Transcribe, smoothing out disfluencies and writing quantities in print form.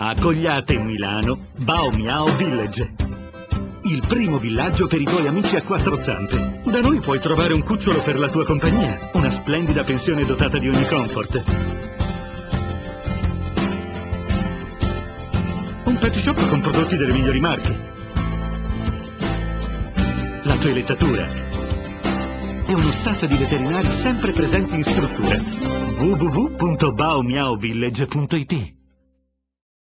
Accogliate in Milano Bao Miao Village, il primo villaggio per i tuoi amici a quattro zampe. Da noi puoi trovare un cucciolo per la tua compagnia, una splendida pensione dotata di ogni comfort, un pet shop con prodotti delle migliori marche, la toilettatura e uno staff di veterinari sempre presenti in struttura. www.baomiaovillage.it